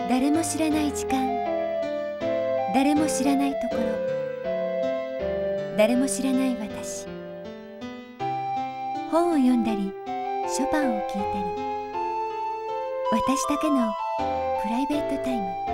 誰も知らない時間、誰も知らないところ、誰も知らない私。本を読んだり、ショパンを聴いたり、私だけのプライベートタイム。